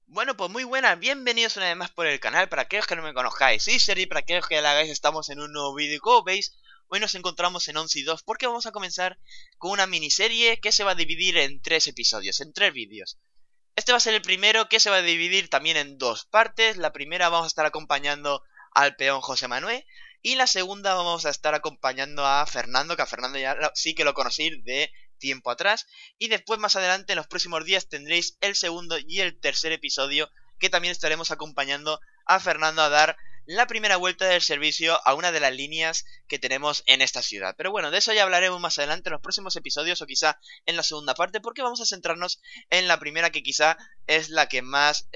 Bueno, pues muy buenas, bienvenidos una vez más por el canal. Para aquellos que no me conozcáis, soy Seri, para aquellos que la hagáis, estamos en un nuevo vídeo. Como veis, hoy nos encontramos en 11 y 2 porque vamos a comenzar con una miniserie que se va a dividir en 3 episodios, en 3 vídeos. Este va a ser el primero, que se va a dividir también en 2 partes. La primera vamos a estar acompañando al peón José Manuel, y la segunda vamos a estar acompañando a Fernando, que a Fernando ya sí que lo conocí de tiempo atrás. Y después, más adelante, en los próximos días, tendréis el segundo y el tercer episodio, que también estaremos acompañando a Fernando a dar la primera vuelta del servicio a una de las líneas que tenemos en esta ciudad. Pero bueno, de eso ya hablaremos más adelante en los próximos episodios, o quizá en la segunda parte, porque vamos a centrarnos en la primera, que quizá es la que más,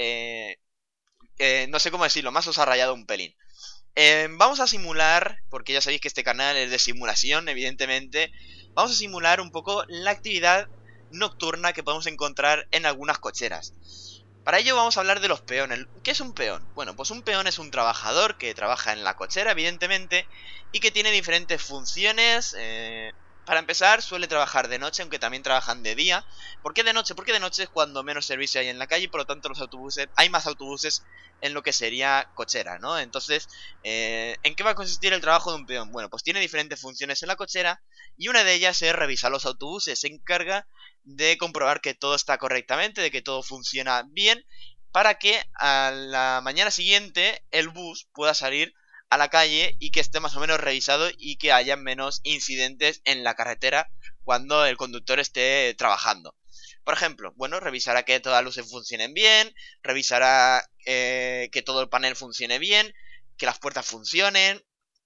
no sé cómo decirlo, más os ha rayado un pelín. Vamos a simular, porque ya sabéis que este canal es de simulación, evidentemente. Vamos a simular un poco la actividad nocturna que podemos encontrar en algunas cocheras. Para ello vamos a hablar de los peones. ¿Qué es un peón? Bueno, pues un peón es un trabajador que trabaja en la cochera, evidentemente, y que tiene diferentes funciones. Para empezar, suele trabajar de noche, aunque también trabajan de día. ¿Por qué de noche? Porque de noche es cuando menos servicio hay en la calle, y por lo tanto los autobuses, hay más autobuses en lo que sería cochera, ¿no? Entonces, ¿en qué va a consistir el trabajo de un peón? Bueno, pues tiene diferentes funciones en la cochera, y una de ellas es revisar los autobuses. Se encarga de comprobar que todo está correctamente, de que todo funciona bien, para que a la mañana siguiente el bus pueda salir a la calle y que esté más o menos revisado y que haya menos incidentes en la carretera cuando el conductor esté trabajando. Por ejemplo, bueno, revisará que todas las luces funcionen bien, revisará que todo el panel funcione bien, que las puertas funcionen,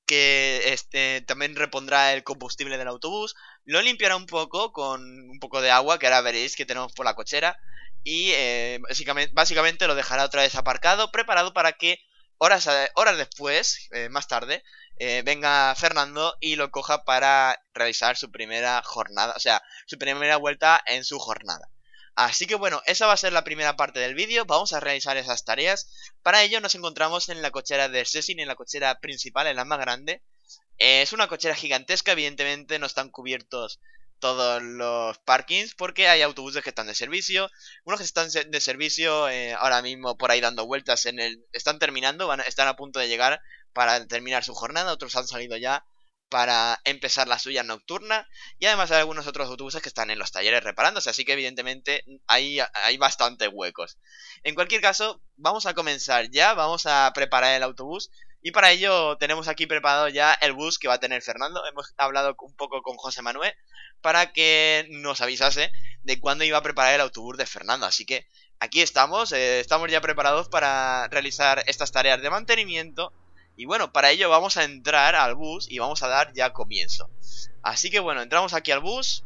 que también repondrá el combustible del autobús, lo limpiará un poco con un poco de agua, que ahora veréis que tenemos por la cochera, y básicamente lo dejará otra vez aparcado, preparado para que horas después, más tarde, venga Fernando y lo coja para realizar su primera jornada, o sea, su primera vuelta en su jornada. Así que bueno, esa va a ser la primera parte del vídeo. Vamos a realizar esas tareas. Para ello nos encontramos en la cochera de Cecil, en la cochera principal, en la más grande. Es una cochera gigantesca, evidentemente no están cubiertos todos los parkings porque hay autobuses que están de servicio. Unos que están de servicio ahora mismo por ahí dando vueltas están terminando, están a punto de llegar para terminar su jornada. Otros han salido ya para empezar la suya nocturna. Y además hay algunos otros autobuses que están en los talleres reparándose, así que evidentemente hay bastantes huecos. En cualquier caso, vamos a comenzar ya, vamos a preparar el autobús. Y para ello tenemos aquí preparado ya el bus que va a tener Fernando. Hemos hablado un poco con José Manuel para que nos avisase de cuándo iba a preparar el autobús de Fernando. Así que aquí estamos ya preparados para realizar estas tareas de mantenimiento. Y bueno, para ello vamos a entrar al bus y vamos a dar ya comienzo. Así que bueno, entramos aquí al bus.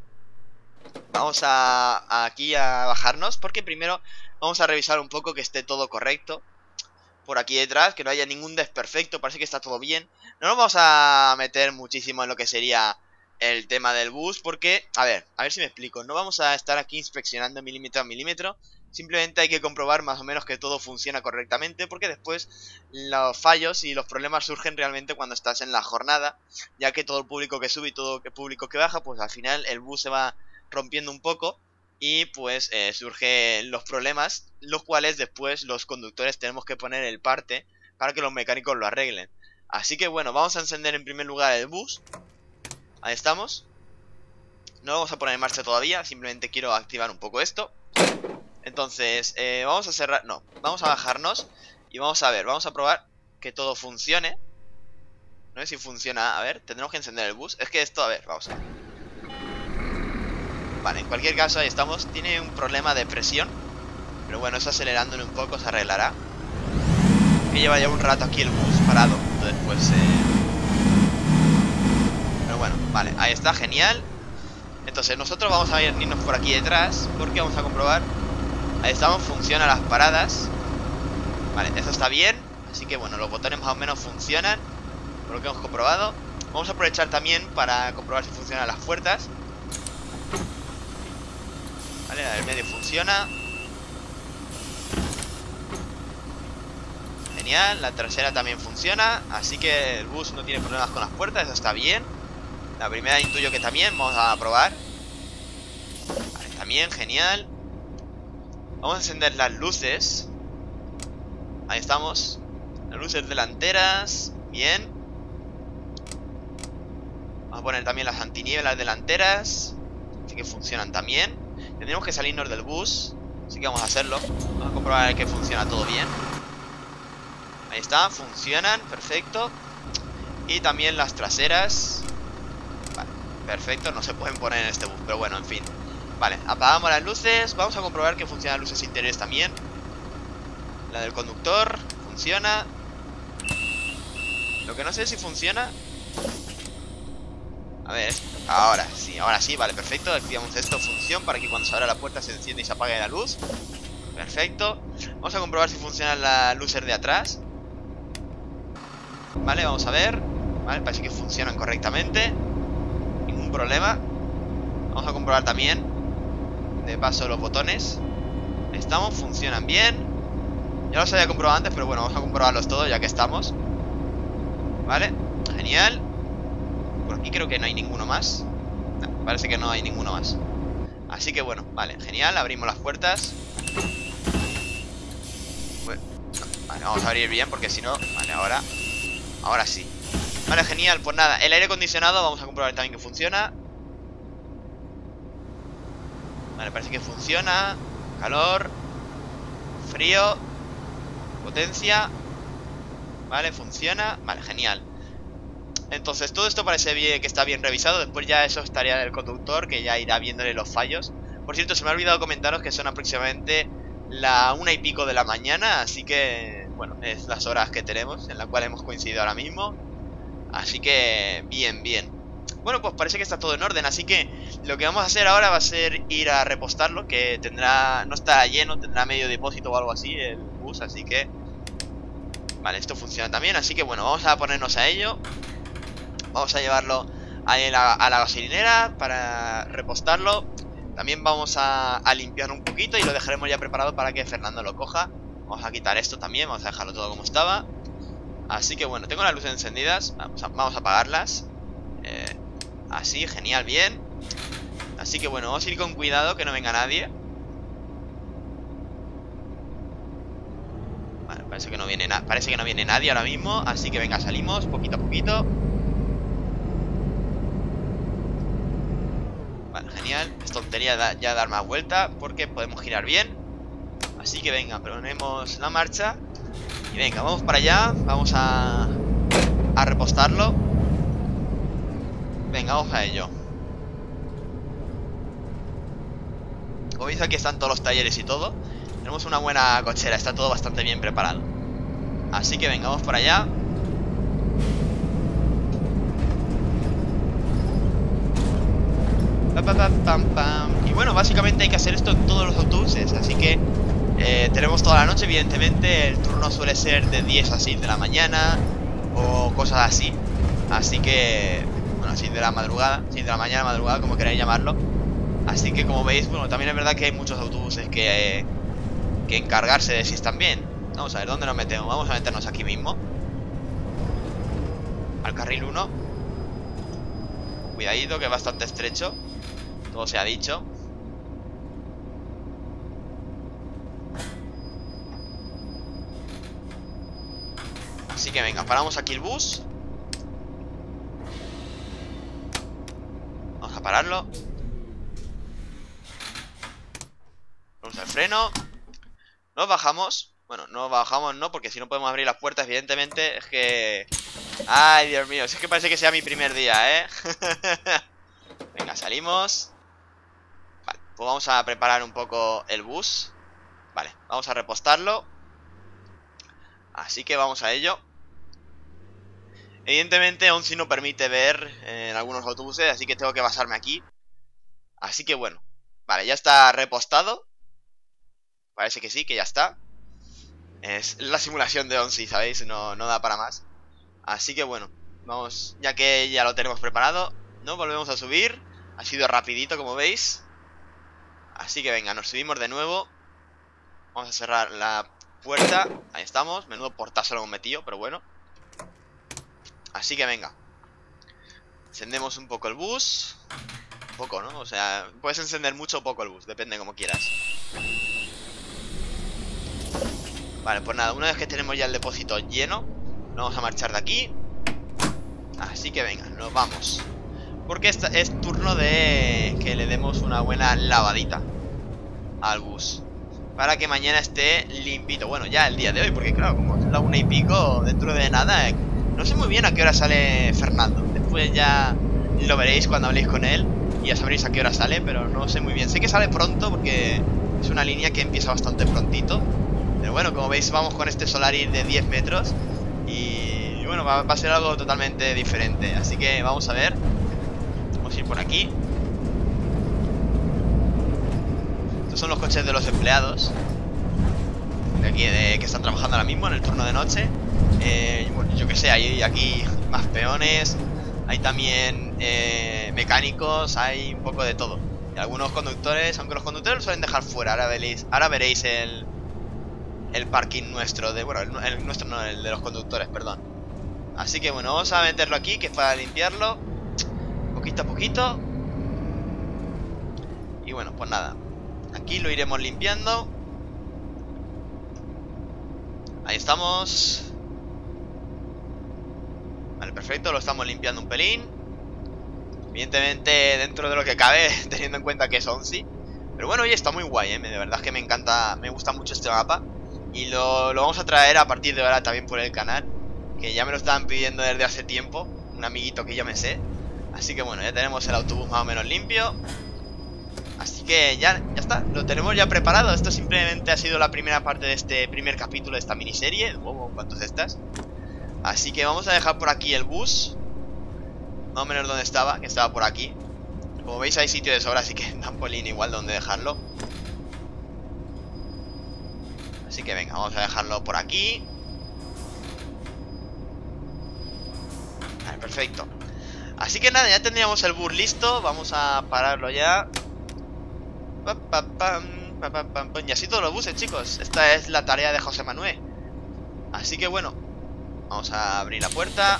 Vamos aquí a bajarnos, porque primero vamos a revisar un poco que esté todo correcto por aquí detrás, que no haya ningún desperfecto, parece que está todo bien. No nos vamos a meter muchísimo en lo que sería el tema del bus, porque, a ver si me explico, no vamos a estar aquí inspeccionando milímetro a milímetro. Simplemente hay que comprobar más o menos que todo funciona correctamente, porque después los fallos y los problemas surgen realmente cuando estás en la jornada, ya que todo el público que sube y todo el público que baja, pues al final el bus se va rompiendo un poco, y pues surgen los problemas, los cuales después los conductores tenemos que poner el parte para que los mecánicos lo arreglen. Así que bueno, vamos a encender en primer lugar el bus. Ahí estamos. No lo vamos a poner en marcha todavía, simplemente quiero activar un poco esto. Entonces, vamos a cerrar, no, vamos a bajarnos y vamos a ver, vamos a probar que todo funcione. No sé si funciona, a ver, tendremos que encender el bus. Es que esto, a ver, vamos a ver. Vale, en cualquier caso, ahí estamos. Tiene un problema de presión, pero bueno, eso acelerándole un poco se arreglará. Que lleva ya un rato aquí el bus parado. Entonces pues pero bueno, vale, ahí está, genial. Entonces nosotros vamos a irnos por aquí detrás, porque vamos a comprobar. Ahí estamos, funcionan las paradas. Vale, eso está bien. Así que bueno, los botones más o menos funcionan, por lo que hemos comprobado. Vamos a aprovechar también para comprobar si funcionan las puertas. Vale, la del medio funciona. Genial, la trasera también funciona. Así que el bus no tiene problemas con las puertas, eso está bien. La primera intuyo que también, vamos a probar. Vale, también, genial. Vamos a encender las luces. Ahí estamos. Las luces delanteras. Bien. Vamos a poner también las antinieblas delanteras. Así que funcionan también. Tendremos que salirnos del bus. Así que vamos a hacerlo. Vamos a comprobar que funciona todo bien. Ahí está, funcionan, perfecto. Y también las traseras. Vale, perfecto, no se pueden poner en este bus, pero bueno, en fin. Vale, apagamos las luces. Vamos a comprobar que funcionan las luces interiores también. La del conductor funciona. Lo que no sé si funciona. A ver, ahora sí, vale, perfecto. Activamos esto, función, para que cuando se abra la puerta se encienda y se apague la luz. Perfecto. Vamos a comprobar si funcionan las luces de atrás. Vale, vamos a ver. Vale, parece que funcionan correctamente. Ningún problema. Vamos a comprobar también de paso los botones. Estamos, funcionan bien. Ya los había comprobado antes, pero bueno, vamos a comprobarlos todos ya que estamos. Vale, genial. Por aquí creo que no hay ninguno más. No, parece que no hay ninguno más. Así que bueno, vale, genial. Abrimos las puertas. Bueno, no, vale, vamos a abrir bien porque si no... Vale, ahora sí. Vale, genial, pues nada, el aire acondicionado vamos a comprobar también que funciona. Vale, parece que funciona. Calor. Frío. Potencia. Vale, funciona. Vale, genial. Entonces todo esto parece bien, que está bien revisado. Después ya eso es tarea del conductor, que ya irá viéndole los fallos. Por cierto, se me ha olvidado comentaros que son aproximadamente la 1:00 de la mañana. Así que, bueno, es las horas que tenemos, en la cual hemos coincidido ahora mismo. Así que, bien, bien. Bueno, pues parece que está todo en orden. Así que lo que vamos a hacer ahora va a ser ir a repostarlo, que tendrá, no estará lleno, tendrá medio depósito o algo así el bus. Así que, vale, esto funciona también. Así que bueno, vamos a ponernos a ello. Vamos a llevarlo a la gasolinera para repostarlo. También vamos a limpiar un poquito y lo dejaremos ya preparado para que Fernando lo coja. Vamos a quitar esto también, vamos a dejarlo todo como estaba. Así que bueno, tengo las luces encendidas. Vamos a apagarlas. Así, genial, bien. Así que bueno, vamos a ir con cuidado que no venga nadie. Vale, parece que no viene nadie ahora mismo. Así que venga, salimos poquito a poquito. Vale, genial. Es tontería ya dar más vuelta porque podemos girar bien. Así que venga, ponemos la marcha. Y venga, vamos para allá. Vamos a repostarlo. Venga, vamos a ello. Como veis, aquí están todos los talleres y todo. Tenemos una buena cochera, está todo bastante bien preparado. Así que venga, vamos para allá. Y bueno, básicamente hay que hacer esto en todos los autobuses. Así que tenemos toda la noche, evidentemente. El turno suele ser de 10 a 6 de la mañana o cosas así. Así que, bueno, 6 de la madrugada, 6 de la mañana, madrugada, como queráis llamarlo. Así que como veis, bueno, también es verdad que hay muchos autobuses que encargarse de si están bien. Vamos a ver, ¿dónde nos metemos? Vamos a meternos aquí mismo, al carril 1. Cuidadito, que es bastante estrecho. Todo se ha dicho. Así que venga, paramos aquí el bus. Vamos a pararlo. Vamos al freno. Nos bajamos. Bueno, no bajamos no, porque si no podemos abrir las puertas, evidentemente. Es que... Ay, Dios mío, es que parece que sea mi primer día, ¿eh? Venga, salimos. Vale, pues vamos a preparar un poco el bus. Vale, vamos a repostarlo. Así que vamos a ello. Evidentemente aún si no permite ver en algunos autobuses, así que tengo que basarme aquí. Así que bueno, vale, ya está repostado. Parece que sí, que ya está. Es la simulación de ONCI, ¿sabéis? No da para más. Así que bueno, vamos, ya que ya lo tenemos preparado, nos volvemos a subir. Ha sido rapidito, como veis. Así que venga, nos subimos de nuevo. Vamos a cerrar la puerta. Ahí estamos, menudo portazo lo hemos metido, pero bueno. Así que venga, encendemos un poco el bus. Un poco, ¿no? O sea, puedes encender mucho o poco el bus, depende como quieras. Vale, pues nada, una vez que tenemos ya el depósito lleno, nos vamos a marchar de aquí. Así que venga, nos vamos. Porque es turno de que le demos una buena lavadita al bus, para que mañana esté limpito. Bueno, ya el día de hoy, porque claro, como es la 1:00 dentro de nada, no sé muy bien a qué hora sale Fernando. Después ya lo veréis cuando habléis con él y ya sabréis a qué hora sale, pero no sé muy bien. Sé que sale pronto porque es una línea que empieza bastante prontito. Pero bueno, como veis vamos con este Solaris de 10 metros y bueno, va a ser algo totalmente diferente. Así que vamos a ver. Vamos a ir por aquí. Estos son los coches de los empleados de aquí, que están trabajando ahora mismo en el turno de noche. Bueno, yo que sé, hay aquí más peones. Hay también mecánicos, hay un poco de todo. Y algunos conductores, aunque los conductores lo suelen dejar fuera. Ahora veréis el parking nuestro, bueno, el nuestro no, el de los conductores, perdón. Así que bueno, vamos a meterlo aquí, que es para limpiarlo poquito a poquito. Y bueno, pues nada, aquí lo iremos limpiando. Ahí estamos. Vale, perfecto, lo estamos limpiando un pelín. Evidentemente dentro de lo que cabe, teniendo en cuenta que es ONCI. Pero bueno, oye, está muy guay, de verdad que me encanta, me gusta mucho este mapa. Y lo vamos a traer a partir de ahora también por el canal, que ya me lo estaban pidiendo desde hace tiempo, un amiguito que ya me sé. Así que bueno, ya tenemos el autobús más o menos limpio. Así que ya está, lo tenemos ya preparado. Esto simplemente ha sido la primera parte de este primer capítulo de esta miniserie. ¿Cuántos estás? Así que vamos a dejar por aquí el bus, más o menos donde estaba, que estaba por aquí. Como veis hay sitio de sobra, así que trampolín igual donde dejarlo. Así que venga, vamos a dejarlo por aquí. Vale, perfecto. Así que nada, ya tendríamos el bus listo. Vamos a pararlo ya. Y así todos los buses, chicos. Esta es la tarea de José Manuel. Así que bueno, vamos a abrir la puerta.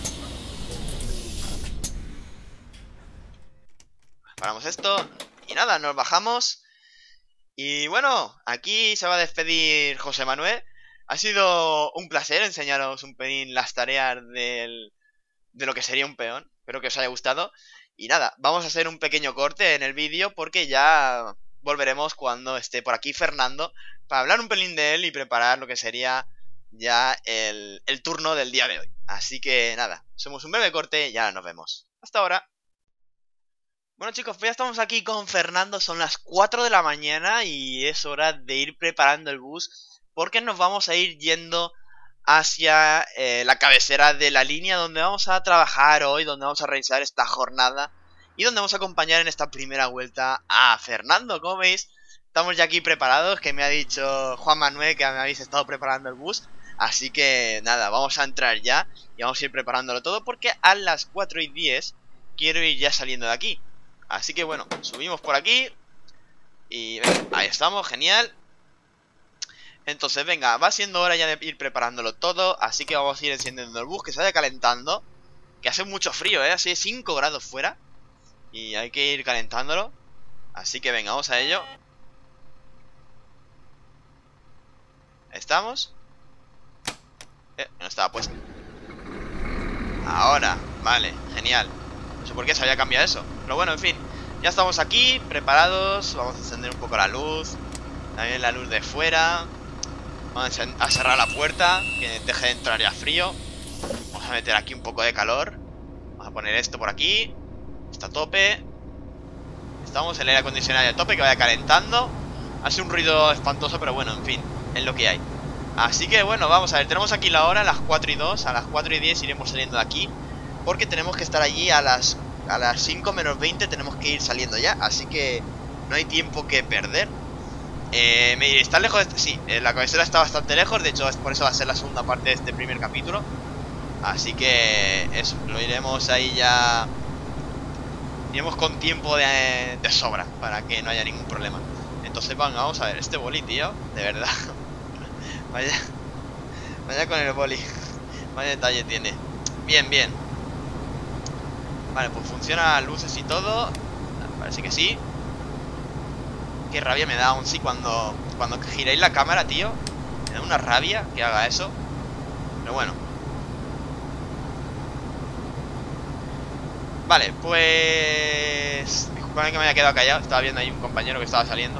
Paramos esto. Y nada, nos bajamos. Y bueno, aquí se va a despedir José Manuel. Ha sido un placer enseñaros un pelín las tareas de lo que sería un peón. Espero que os haya gustado. Y nada, vamos a hacer un pequeño corte en el vídeo porque ya volveremos cuando esté por aquí Fernando para hablar un pelín de él y preparar lo que sería ya el turno del día de hoy. Así que nada, hacemos un breve corte y ya nos vemos. Hasta ahora. Bueno chicos, pues ya estamos aquí con Fernando, son las 4 de la mañana y es hora de ir preparando el bus porque nos vamos a ir yendo hacia la cabecera de la línea donde vamos a trabajar hoy, donde vamos a realizar esta jornada y donde vamos a acompañar en esta primera vuelta a Fernando. Como veis, estamos ya aquí preparados, que me ha dicho Juan Manuel que me habéis estado preparando el bus. Así que nada, vamos a entrar ya y vamos a ir preparándolo todo porque a las 4:10 quiero ir ya saliendo de aquí. Así que bueno, subimos por aquí y venga, ahí estamos, genial. Entonces venga, va siendo hora ya de ir preparándolo todo. Así que vamos a ir encendiendo el bus, que se vaya calentando. Que hace mucho frío, hace 5 grados fuera y hay que ir calentándolo. Así que venga, vamos a ello. ¿Estamos? No estaba puesto. Ahora, vale, genial. No sé por qué se había cambiado eso, pero bueno, en fin, ya estamos aquí, preparados. Vamos a encender un poco la luz, también la luz de fuera. Vamos a cerrar la puerta, que deje de entrar ya frío. Vamos a meter aquí un poco de calor. Vamos a poner esto por aquí. Está a tope. Estamos en el aire acondicionado a tope, que vaya calentando. Hace un ruido espantoso, pero bueno, en fin, es lo que hay. Así que bueno, vamos a ver, tenemos aquí la hora, las 4:02. A las 4:10 iremos saliendo de aquí, porque tenemos que estar allí a las 5 menos 20. Tenemos que ir saliendo ya, así que no hay tiempo que perder. Me diré, ¿está lejos? Sí, la cabecera está bastante lejos. De hecho, por eso va a ser la segunda parte de este primer capítulo. Así que eso, lo iremos ahí ya. Iremos con tiempo de sobra, para que no haya ningún problema. Entonces vamos a ver, este boli, tío, de verdad. Vaya con el boli. Vaya detalle tiene. Bien, bien. Vale, pues funciona luces y todo. Parece que sí. Qué rabia me da aún sí cuando giráis la cámara, tío. da una rabia que haga eso. Pero bueno. Vale, pues... disculpadme que me haya quedado callado. Estaba viendo ahí un compañero que estaba saliendo.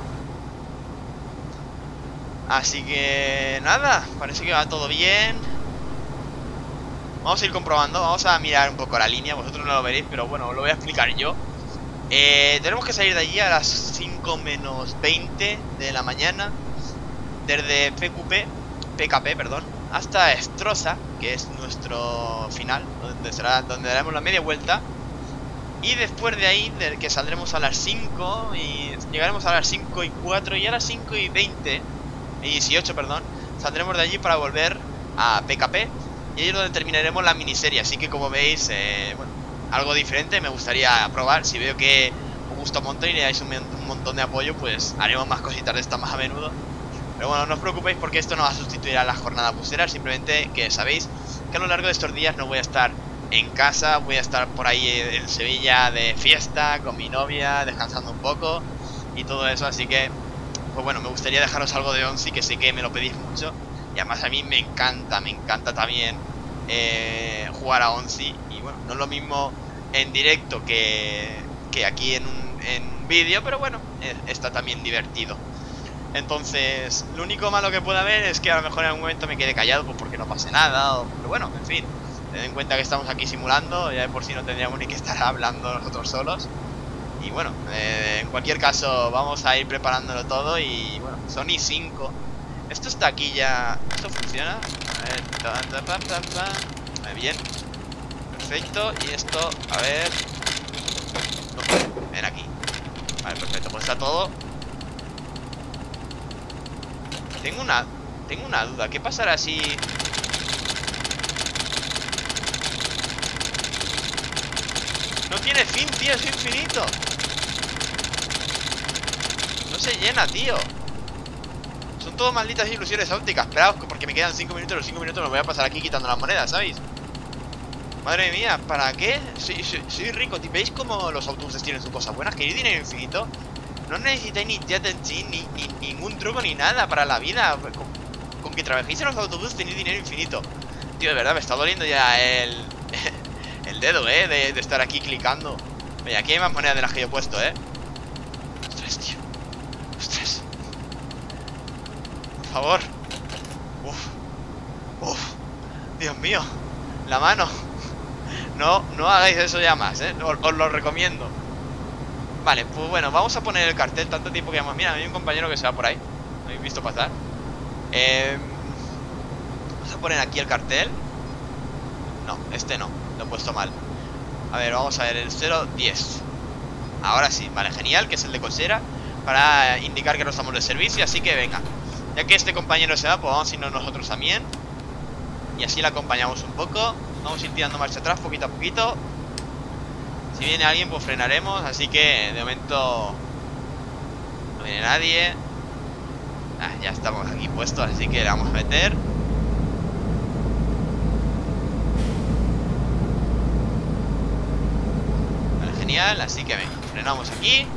Así que... nada, parece que va todo bien. Vamos a ir comprobando. Vamos a mirar un poco la línea. Vosotros no lo veréis, pero bueno, os lo voy a explicar yo. Tenemos que salir de allí a las 5 menos 20 de la mañana. Desde PKP, perdón, hasta Estrosa, que es nuestro final, donde daremos la media vuelta. Y después de ahí, que saldremos a las 5 y llegaremos a las 5 y 4 y a las 5 y 20 y 18, perdón, saldremos de allí para volver a PKP. Y ahí es donde terminaremos la miniserie. Así que como veis, bueno, algo diferente me gustaría probar. Si veo que os gusta un montón y le dais un montón de apoyo, pues haremos más cositas de estas más a menudo. Pero bueno, no os preocupéis porque esto no va a sustituir a la jornada busera. Simplemente que sabéis que a lo largo de estos días no voy a estar en casa. Voy a estar por ahí en Sevilla de fiesta, con mi novia, descansando un poco y todo eso. Así que, pues bueno, me gustaría dejaros algo de Onsi, que sé que me lo pedís mucho. Y además a mí me encanta también jugar a Onsi. Y bueno, no es lo mismo en directo que aquí en un vídeo, pero bueno, está también divertido. Entonces, lo único malo que pueda haber es que a lo mejor en algún momento me quede callado, pues porque no pase nada, pero bueno, en fin, tened en cuenta que estamos aquí simulando, ya de por sí no tendríamos ni que estar hablando nosotros solos. Y bueno, en cualquier caso vamos a ir preparándolo todo y bueno, Sony 5. Esto está aquí ya, ¿esto funciona? A ver, bien, perfecto, y esto, a ver, no, ven aquí. Vale, perfecto, pues está todo. Tengo una duda. ¿Qué pasará si... no tiene fin, tío? Es infinito. No se llena, tío. Son todo malditas ilusiones ópticas. Esperaos, porque me quedan 5 minutos. Los 5 minutos los voy a pasar aquí quitando las monedas, ¿sabéis? Madre mía, ¿para qué? Soy rico. ¿Veis cómo los autobuses tienen sus cosas buenas? ¿Queréis dinero infinito? No necesitáis ni Jet-Engine, ni ningún truco, ni nada para la vida. Con que trabajéis en los autobuses tenéis dinero infinito. Tío, de verdad, me está doliendo ya el dedo, de estar aquí clicando. Oye, aquí hay más monedas de las que yo he puesto, Ostras, tío. Ostras. Por favor. Uf. Dios mío. La mano. No hagáis eso ya más, os lo recomiendo. Vale, pues bueno, vamos a poner el cartel. Tanto tiempo que llevamos. Mira, hay un compañero que se va por ahí. ¿Lo habéis visto pasar? Vamos a poner aquí el cartel. No, este no, lo he puesto mal. A ver, vamos a ver, el 010. Ahora sí, vale, genial, que es el de cochera, para indicar que no estamos de servicio. Así que venga, ya que este compañero se va, pues vamos a irnos nosotros también. Y así la acompañamos un poco. Vamos a ir tirando marcha atrás poquito a poquito. Si viene alguien, pues frenaremos. Así que de momento no viene nadie. Ya estamos aquí puestos, así que le vamos a meter. Vale, genial, así que venga, frenamos aquí.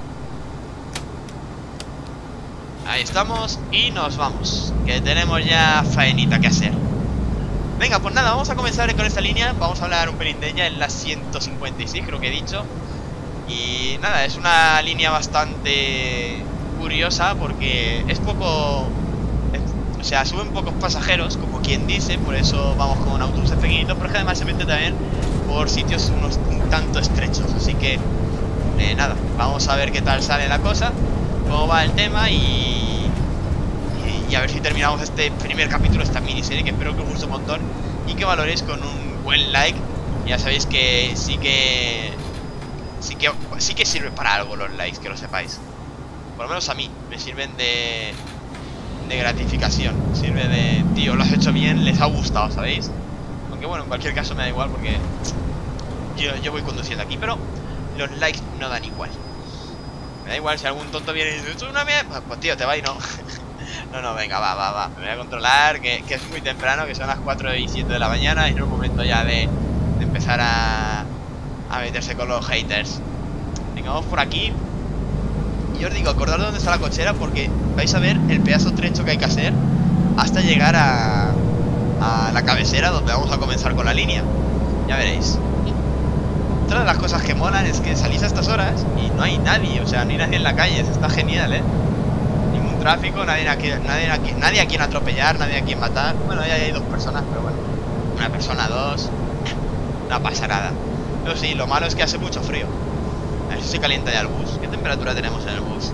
Ahí estamos y nos vamos, que tenemos ya faenita que hacer. Venga, pues nada, vamos a comenzar con esta línea. Vamos a hablar un pelín de ella, en la 156 creo que he dicho. Y nada, es una línea bastante curiosa porque es poco... o sea, suben pocos pasajeros, como quien dice. Por eso vamos con autobuses pequeñitos, pero que además se mete también por sitios un tanto estrechos. Así que, nada, vamos a ver qué tal sale la cosa, cómo va el tema y a ver si terminamos este primer capítulo, esta miniserie, que espero que os guste un montón y que valoréis con un buen like. Ya sabéis que sí que sirve para algo los likes, que lo sepáis. Por lo menos a mí me sirven de gratificación. Sirve de, tío, lo has hecho bien, les ha gustado, ¿sabéis? Aunque bueno, en cualquier caso me da igual porque yo voy conduciendo aquí, pero los likes no dan igual. Me da igual si algún tonto viene y dice, ¿esto es una mierda? Pues tío, te va y no. No, venga, va. Me voy a controlar, que es muy temprano, que son las 4 y 7 de la mañana. Y no es el momento ya de empezar a meterse con los haters. Venga, vamos por aquí. Y os digo, acordad de dónde está la cochera, porque vais a ver el pedazo trecho que hay que hacer. hasta llegar a la cabecera donde vamos a comenzar con la línea. Ya veréis. Otra de las cosas que molan es que salís a estas horas y no hay nadie, o sea, no hay nadie en la calle, eso está genial, ningún tráfico, nadie a quien atropellar, nadie a quien matar. Bueno, ya hay dos personas, pero bueno, una persona, dos, no pasa nada. Pero sí, lo malo es que hace mucho frío. A ver si se calienta ya el bus. ¿Qué temperatura tenemos en el bus?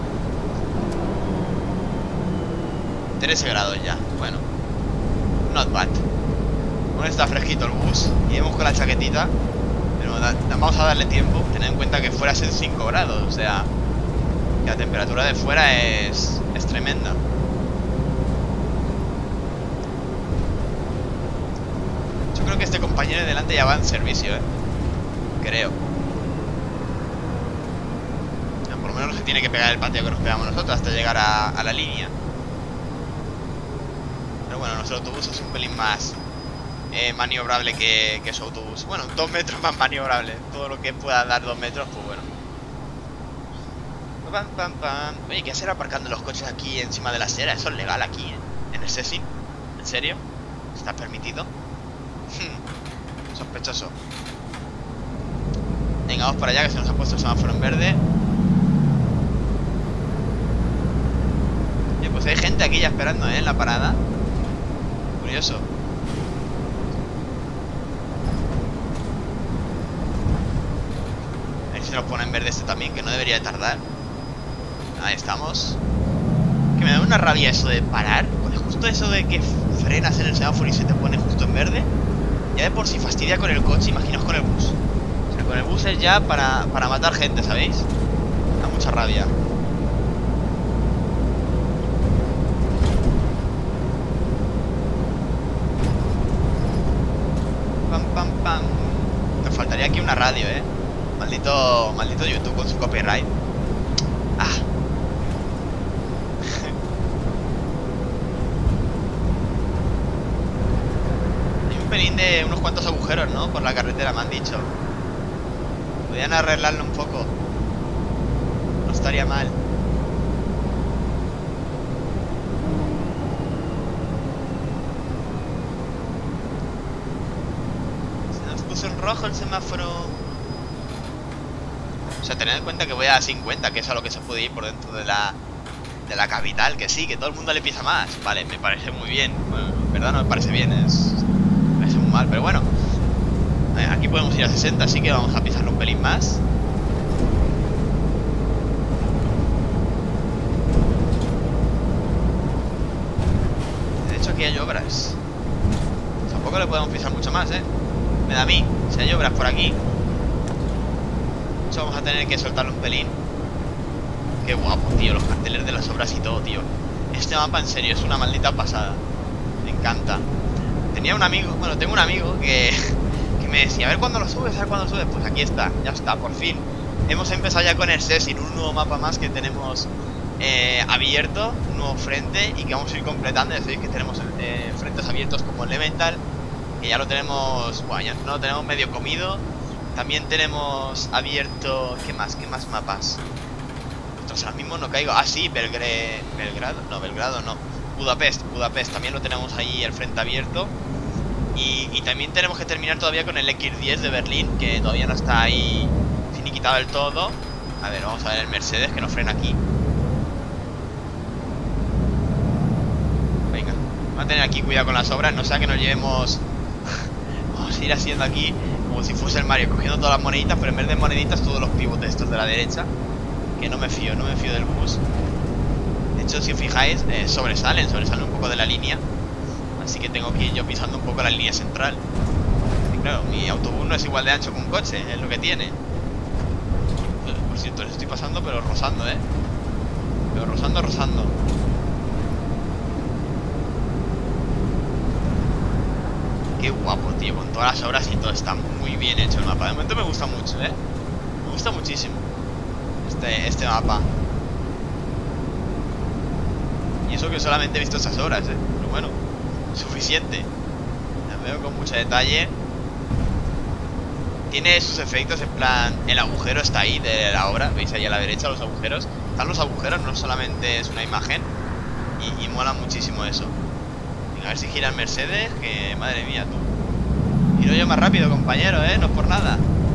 13 grados ya, bueno, not bad. Bueno, está fresquito el bus. Iremos con la chaquetita. Pero vamos a darle tiempo. Tened en cuenta que fuera es 5 grados. O sea, que la temperatura de fuera es tremenda. Yo creo que este compañero de delante ya va en servicio, creo. Por lo menos no se tiene que pegar el patio que nos pegamos nosotros hasta llegar a la línea. Pero bueno, nuestro autobús es un pelín más maniobrable que su autobús. Bueno, 2 metros más maniobrable. Todo lo que pueda dar 2 metros, pues bueno. Pam, pam, pam. Oye, ¿qué hacer aparcando los coches aquí encima de la acera? Eso es legal aquí, en el Sessin. ¿En serio? ¿Está permitido? Sospechoso. Venga, vamos para allá, que se nos ha puesto el semáforo en verde. Oye, pues hay gente aquí ya esperando, en la parada. Curioso. A ver si se nos pone en verde este también, que no debería de tardar. Ahí estamos. Que me da una rabia eso de parar. Pues justo eso de que frenas en el semáforo y se te pone justo en verde. Ya de por si fastidia con el coche, imaginaos con el bus. O sea, con el bus es ya para matar gente, ¿sabéis? Da mucha rabia. Pam, pam, pam. Nos faltaría aquí una radio, Maldito YouTube con su copyright. Ah. Hay un pelín de unos cuantos agujeros, ¿no? Por la carretera, me han dicho. Podrían arreglarlo un poco. No estaría mal. Se nos puso en rojo el semáforo. O sea, tened en cuenta que voy a 50, que es a lo que se puede ir por dentro de la capital. Que sí, que todo el mundo le pisa más. Vale, me parece muy bien. Bueno, en verdad no me parece bien, me parece muy mal, pero bueno. Aquí podemos ir a 60, así que vamos a pisarlo un pelín más. De hecho aquí hay obras. Tampoco le podemos pisar mucho más, me da a mí, si hay obras por aquí. Vamos a tener que soltarlo un pelín. Qué guapo, tío, los carteles de las obras y todo, tío. Este mapa en serio es una maldita pasada. Me encanta. Tenía un amigo, bueno, tengo un amigo que me decía, a ver cuándo lo subes, a ver cuándo lo subes. Pues aquí está, ya está, por fin. Hemos empezado ya con el Sessin, un nuevo mapa más que tenemos abierto, un nuevo frente y que vamos a ir completando. Ya sabéis que tenemos frentes abiertos como Elemental, que ya lo tenemos, bueno, ya no lo tenemos medio comido. También tenemos abierto... ¿Qué más? ¿Qué más mapas? Ostras, ahora mismo no caigo. Ah, sí, Belgrado. No, Belgrado no. Budapest también lo tenemos ahí el frente abierto. Y también tenemos que terminar todavía con el X10 de Berlín, que todavía no está ahí finiquitado del todo. A ver, vamos a ver el Mercedes que nos frena aquí. Venga, vamos a tener aquí cuidado con las obras, no sea que nos llevemos... Vamos a ir haciendo aquí como si fuese el Mario, cogiendo todas las moneditas, pero en vez de moneditas todos los pivotes estos de la derecha. Que no me fío del bus. De hecho, si os fijáis, sobresalen un poco de la línea. Así que tengo que ir yo pisando un poco la línea central. Y claro, mi autobús no es igual de ancho que un coche, es lo que tiene. Por cierto, les estoy pasando, pero rozando, Pero rozando. Qué guapo, tío, con todas las obras y todo. Está muy bien hecho el mapa. De momento me gusta mucho, Me gusta muchísimo este mapa. Y eso que solamente he visto esas obras, pero bueno, suficiente. Las veo con mucho detalle. Tiene sus efectos, en plan, el agujero está ahí de la obra. ¿Veis ahí a la derecha los agujeros? Están los agujeros, no solamente es una imagen. Y mola muchísimo eso. A ver si gira el Mercedes, que madre mía, tú. Giro yo más rápido, compañero, no es por nada.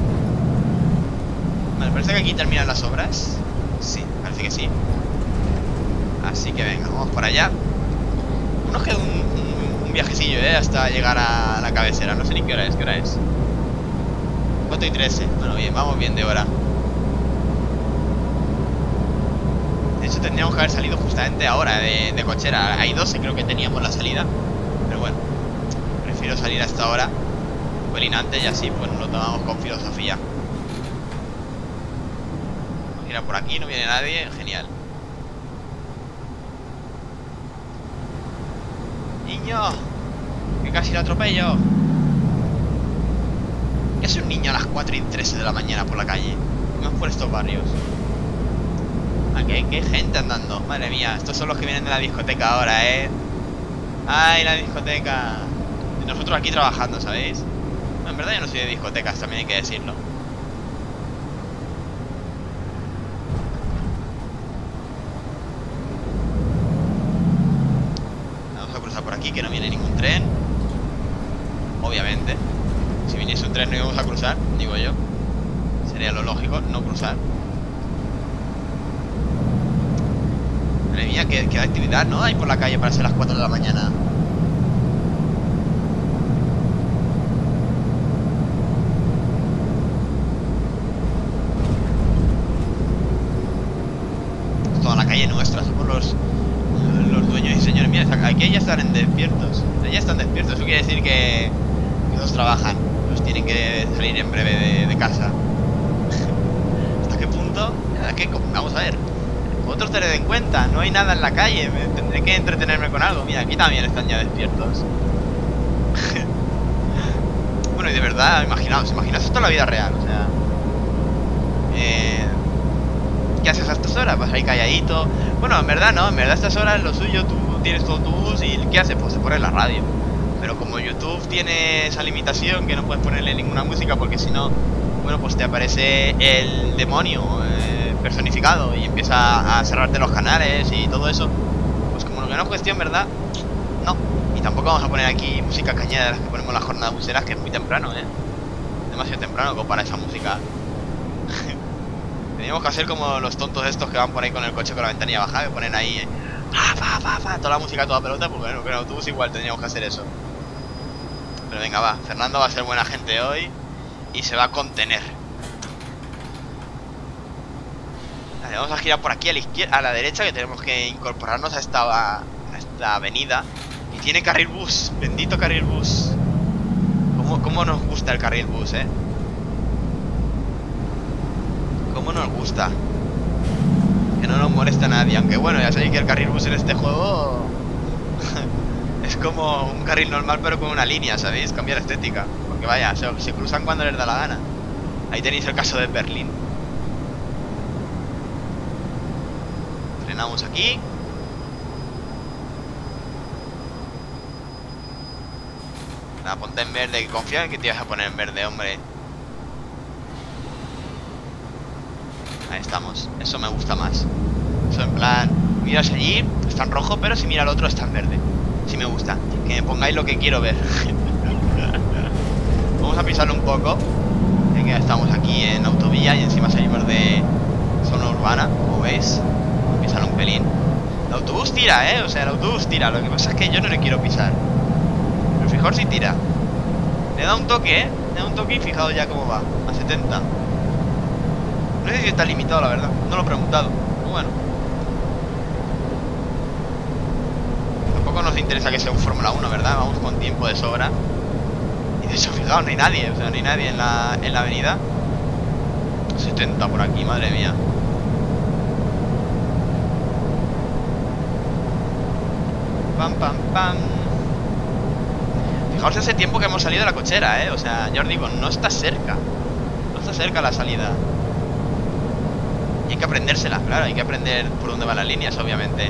Vale, parece que aquí terminan las obras. Sí, parece que sí. Así que venga, vamos por allá. Unos que un viajecillo, hasta llegar a la cabecera. No sé ni qué hora es, 4:13. Bueno, bien, vamos bien de hora. De hecho, tendríamos que haber salido justamente ahora de cochera. Hay 12, creo que teníamos la salida. Pero bueno, prefiero salir hasta ahora un pelín antes y así pues lo tomamos con filosofía. Mira, por aquí no viene nadie, genial. ¡Niño! ¡Que casi lo atropello! ¿Qué hace un niño a las 4:13 de la mañana por la calle? No por estos barrios. ¿Qué gente andando? Madre mía, estos son los que vienen de la discoteca ahora, ¡Ay, la discoteca! Nosotros aquí trabajando, ¿sabéis? No, en verdad yo no soy de discotecas, también hay que decirlo. Vamos a cruzar por aquí, que no viene ningún tren. Obviamente. Si viniese un tren no íbamos a cruzar, digo yo. Sería lo lógico, no cruzar. Madre mía, qué actividad, ¿no? Hay por la calle para ser las 4 de la mañana. Toda la calle nuestra, somos los dueños y señores. Mira, aquí ya están despiertos. Ya están despiertos, eso quiere decir que todos trabajan. Los tienen que salir en breve de casa. ¿Hasta qué punto? Vamos a ver. Vosotros tened en cuenta, no hay nada en la calle. Tendré que entretenerme con algo. Mira, aquí también están ya despiertos. Bueno, y de verdad, imaginaos esto en la vida real. O sea, ¿qué haces a estas horas? Vas ahí calladito. Bueno, en verdad no, en verdad a estas horas lo suyo, tú tienes tu autobús y ¿qué haces? Pues se pone la radio. Pero como YouTube tiene esa limitación que no puedes ponerle ninguna música porque si no, bueno, pues te aparece el demonio personificado y empieza a cerrarte los canales y todo eso. Pues como lo que no es cuestión, ¿verdad? No. Y tampoco vamos a poner aquí música cañera de las que ponemos en las jornadas buseras, que es muy temprano, demasiado temprano como para esa música. Teníamos que hacer como los tontos estos que van por ahí con el coche con la ventanilla bajada, que ponen ahí toda la música a toda pelota, pues bueno, con el autobús igual tendríamos que hacer eso. Pero venga, va, Fernando va a ser buena gente hoy y se va a contener. Vale, vamos a girar por aquí a la izquierda, a la derecha, que tenemos que incorporarnos a esta avenida. Y tiene carril bus, bendito carril bus. ¿Cómo nos gusta el carril bus, ¿Cómo nos gusta? Que no nos molesta a nadie. Aunque bueno, ya sabéis que el carril bus en este juego es como un carril normal pero con una línea, ¿sabéis? Cambia la estética. Porque vaya, se cruzan cuando les da la gana. Ahí tenéis el caso de Berlín. Frenamos aquí. Nada, ponte en verde, que confía en que te ibas a poner en verde, hombre. Ahí estamos, eso me gusta más. Eso en plan, miras allí, está en rojo, pero si mira al otro está en verde. Sí me gusta, que me pongáis lo que quiero ver. Vamos a pisarlo un poco, ya que estamos aquí en autovía y encima salimos de zona urbana, como veis. Vamos a pisarlo un pelín. El autobús tira, o sea, el autobús tira. Lo que pasa es que yo no le quiero pisar. Pero fijaos si tira. Le da un toque, le da un toque y fijaos ya cómo va, a 70. No sé si está limitado, la verdad. No lo he preguntado. Pero bueno. Tampoco nos interesa que sea un Fórmula 1, ¿verdad? Vamos con tiempo de sobra. Y de hecho, fijaos, no hay nadie. O sea, no hay nadie en la avenida. 70 por aquí, madre mía. Pam, pam, pam. Fijaos ese tiempo que hemos salido de la cochera, O sea, ya os digo, no está cerca. No está cerca la salida. Y hay que aprendérsela, claro, hay que aprender por dónde van las líneas, obviamente.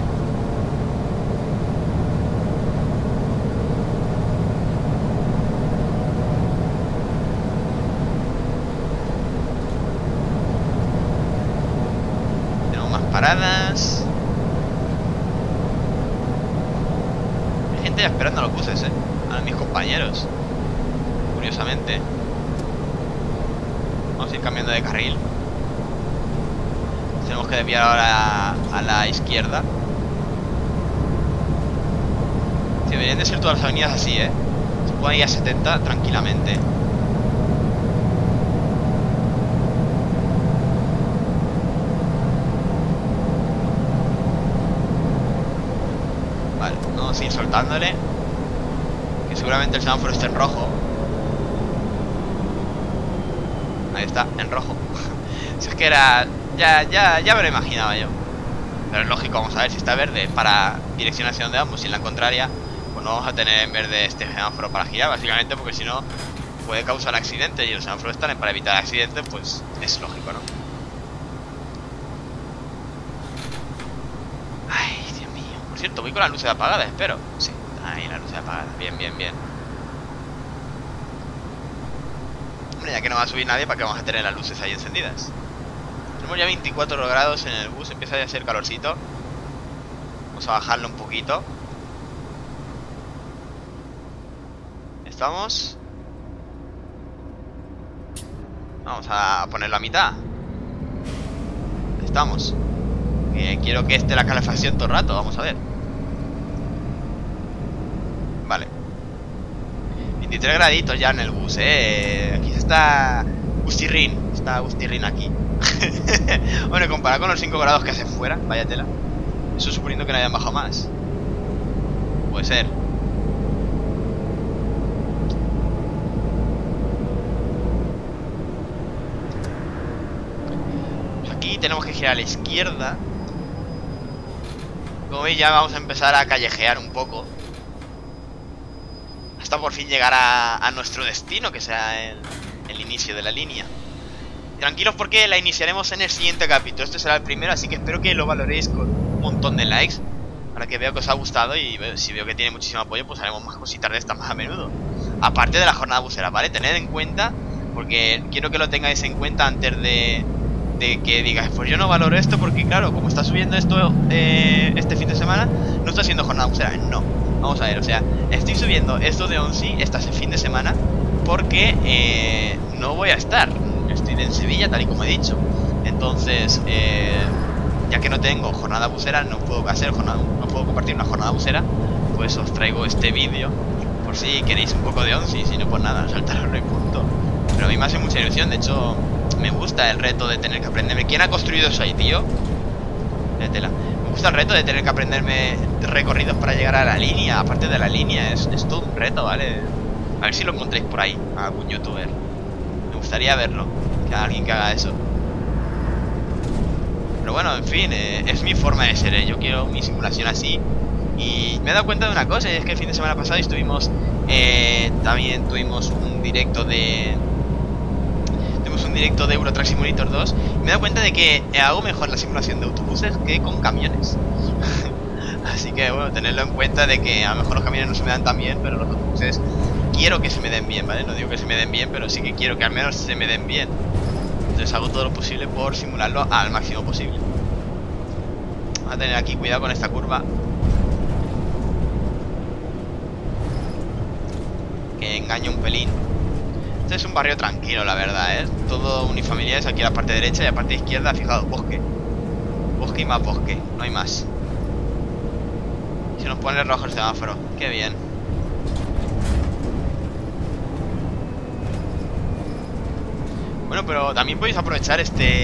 Tenemos más paradas. gente ya esperando a los buses, a mis compañeros. Curiosamente. Vamos a ir cambiando de carril. Tenemos que desviar ahora a la izquierda. Sí, deberían de ser todas las avenidas así, Se pueden ir a 70 tranquilamente. Vale, vamos a ir soltándole. Que seguramente el semáforo esté en rojo. Ahí está, en rojo. Si es que era... Ya me lo imaginaba yo. Pero es lógico, vamos a ver si está verde para dirección hacia donde vamos y en la contraria, pues no vamos a tener en verde este semáforo para girar, básicamente porque si no puede causar accidentes y los semáforos están para evitar accidentes, pues es lógico, ¿no? Ay, Dios mío. Por cierto, voy con las luces apagadas, espero. Sí, ahí las luces apagadas. Bien, bien, bien. Hombre, ya que no va a subir nadie, ¿para qué vamos a tener las luces ahí encendidas? Tenemos ya 24 grados en el bus, empieza ya a hacer calorcito. Vamos a bajarlo un poquito. ¿Estamos? Vamos a ponerlo a mitad. Estamos. Quiero que esté la calefacción todo el rato, vamos a ver. Vale. 23 graditos ya en el bus, Aquí está Gustirrin. Está Gustirrin aquí. Bueno, comparado con los 5 grados que hace fuera, vaya tela. Eso suponiendo que no hayan bajado más. Puede ser. Pues aquí tenemos que girar a la izquierda. Como veis ya vamos a empezar a callejear un poco. Hasta por fin llegar a nuestro destino, que sea el inicio de la línea. Tranquilos porque la iniciaremos en el siguiente capítulo. Este será el primero, así que espero que lo valoréis con un montón de likes, para que vea que os ha gustado. Y si veo que tiene muchísimo apoyo, pues haremos más cositas de estas más a menudo. Aparte de la jornada busera, ¿vale? Tened en cuenta, porque quiero que lo tengáis en cuenta antes de que digáis, pues yo no valoro esto porque claro, como está subiendo esto este fin de semana, no está haciendo jornada busera. No, vamos a ver, o sea, estoy subiendo esto de ONSI este fin de semana porque no voy a estar. Estoy en Sevilla, tal y como he dicho. Entonces, ya que no tengo jornada busera, no puedo compartir una jornada busera, pues os traigo este vídeo por si queréis un poco de ONSI. Si no, pues nada, saltaros y punto. Pero a mí me hace mucha ilusión, de hecho me gusta el reto de tener que aprenderme. ¿Quién ha construido eso ahí, tío? Tela. Me gusta el reto de tener que aprenderme recorridos para llegar a la línea. Aparte de la línea, es todo un reto, ¿vale? A ver si lo encontréis por ahí, a algún youtuber. Me gustaría verlo, que haya alguien que haga eso. Pero bueno, en fin, es mi forma de ser, Yo quiero mi simulación así. Y me he dado cuenta de una cosa, y es que el fin de semana pasado estuvimos también tuvimos un directo de Euro Truck Simulator 2. Y me he dado cuenta de que hago mejor la simulación de autobuses que con camiones. Así que bueno, tenerlo en cuenta de que a lo mejor los camiones no se me dan tan bien, pero los autobuses quiero que se me den bien, ¿vale? No digo que se me den bien, pero sí que quiero que al menos se me den bien. Entonces hago todo lo posible por simularlo al máximo posible. Vamos a tener aquí cuidado con esta curva, que engaña un pelín. Este es un barrio tranquilo, la verdad, todo unifamiliares aquí a la parte derecha y a la parte izquierda, fijaos, bosque. Bosque y más bosque, no hay más. Se nos pone rojo el semáforo, qué bien. Bueno, pero también podéis aprovechar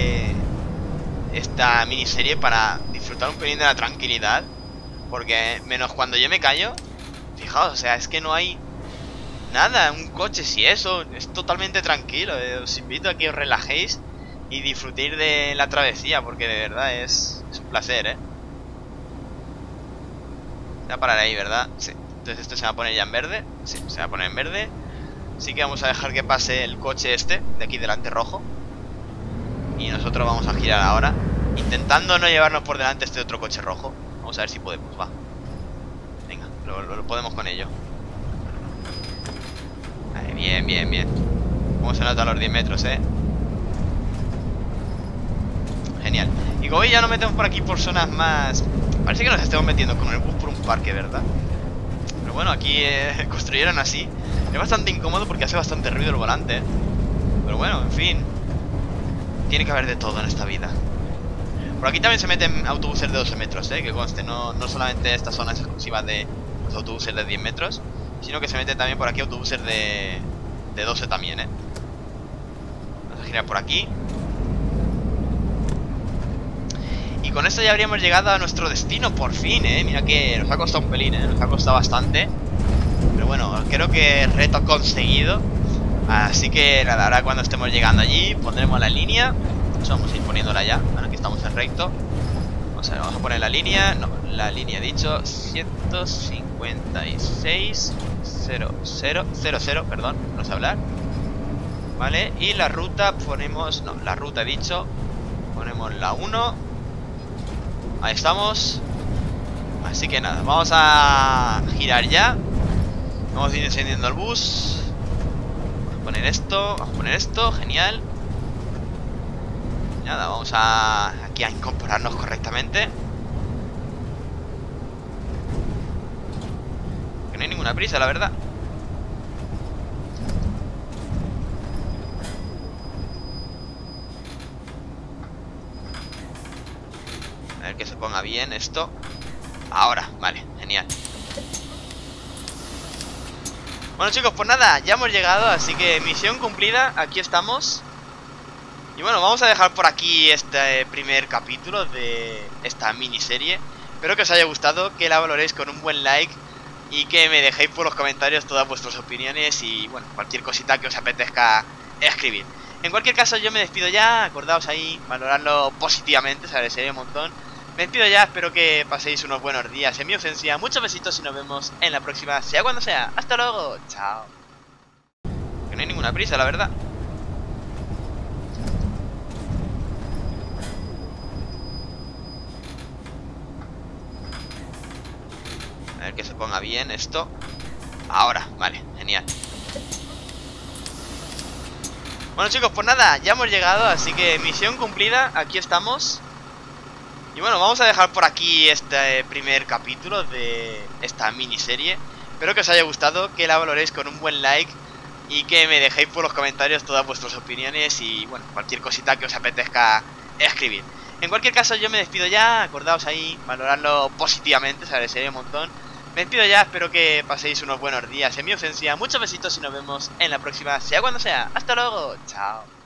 esta miniserie para disfrutar un pelín de la tranquilidad. Porque menos cuando yo me callo, fijaos, o sea, es que no hay nada, un coche, si eso, es totalmente tranquilo. Os invito a que os relajéis y disfrutéis de la travesía, porque de verdad es un placer, Voy a parar ahí, ¿verdad? Sí. Entonces esto se va a poner ya en verde. Sí, se va a poner en verde. Así que vamos a dejar que pase el coche de aquí delante rojo. Y nosotros vamos a girar ahora, intentando no llevarnos por delante este otro coche rojo. Vamos a ver si podemos, va. Venga, lo podemos con ello. Vale, bien, bien, bien. Cómo se nota los 10 metros, Genial. Y como veis ya nos metemos por aquí por zonas más... Parece que nos estemos metiendo con el bus por un parque, ¿verdad? Pero Pero bueno, aquí construyeron así. Es bastante incómodo porque hace bastante ruido el volante, ¿eh? Pero bueno, en fin. Tiene que haber de todo en esta vida. Por aquí también se meten autobuses de 12 metros, que conste. No solamente esta zona es exclusiva de los autobuses de 10 metros, sino que se meten también por aquí autobuses de 12 también, Vamos a girar por aquí. Y con esto ya habríamos llegado a nuestro destino por fin, Mira que nos ha costado un pelín, nos ha costado bastante. Pero bueno, creo que reto conseguido. Así que nada, ahora cuando estemos llegando allí pondremos la línea. Vamos a ir poniéndola ya, ahora que estamos en recto. Vamos a poner la línea. No, la línea he dicho 156.0000, perdón, no sé hablar. Vale, y la ruta ponemos... No, la ruta he dicho. Ponemos la 1. Ahí estamos. Así que nada, vamos a girar ya. Vamos a ir encendiendo el bus. Vamos a poner esto, genial. Nada, vamos aquí a incorporarnos correctamente. Que no hay ninguna prisa, la verdad. A ver que se ponga bien esto. Ahora, vale, genial. Bueno chicos, pues nada, ya hemos llegado, así que misión cumplida, aquí estamos. Y bueno, vamos a dejar por aquí este primer capítulo de esta miniserie. Espero que os haya gustado, que la valoréis con un buen like y que me dejéis por los comentarios todas vuestras opiniones y bueno, cualquier cosita que os apetezca escribir. En cualquier caso yo me despido ya, acordaos ahí, valorarlo positivamente, se agradecería un montón. Me despido ya, espero que paséis unos buenos días en mi ausencia. Muchos besitos y nos vemos en la próxima, sea cuando sea. Hasta luego, chao. Que no hay ninguna prisa, la verdad. A ver que se ponga bien esto. Ahora, vale, genial. Bueno chicos, pues nada, ya hemos llegado, así que misión cumplida, aquí estamos. Y bueno, vamos a dejar por aquí este primer capítulo de esta miniserie. Espero que os haya gustado, que la valoréis con un buen like y que me dejéis por los comentarios todas vuestras opiniones y bueno, cualquier cosita que os apetezca escribir. En cualquier caso yo me despido ya, acordaos ahí, valorarlo positivamente, se agradecería un montón. Me despido ya, espero que paséis unos buenos días en mi ausencia. Muchos besitos y nos vemos en la próxima, sea cuando sea. Hasta luego, chao.